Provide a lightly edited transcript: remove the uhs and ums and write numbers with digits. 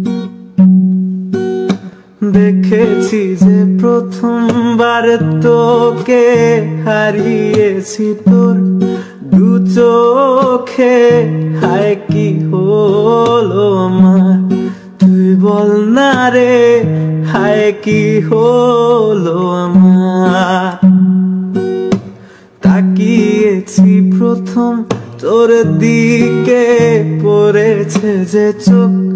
দেখেছি যে প্রথমবার তোকে হারিয়েছি তোর দু চোখে, হায় কি হলো আমার তুই বল না রে, হায় কি হলো আমার। তাকিয়েছি প্রথম তোর দিকে, পড়েছে যে চোখ